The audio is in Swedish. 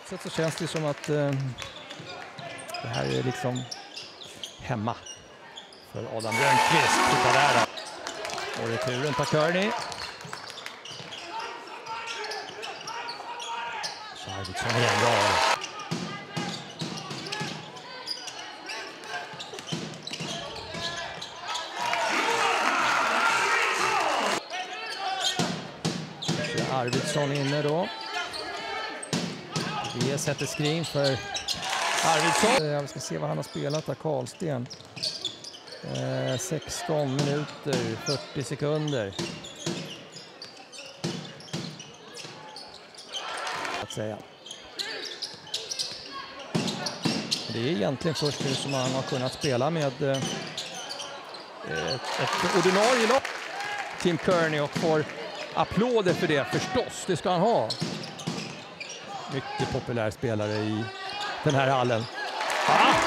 något sätt så känns det som att det här är liksom hemma för Adam Rönnqvist. Titta där då. Och returen tar Kearney. Så Arvidsson igen bra. Arvidsson inne då. Vi sätter screen för Arvidsson. Jag ska se vad han har spelat där, Karlsten. 16 minuter, 40 sekunder. Att säga. Det är egentligen först nu som han har kunnat spela med ett ordinarie lopp. Tim Kearney och får applåder för det förstås, det ska han ha. Mycket populär spelare i den här hallen.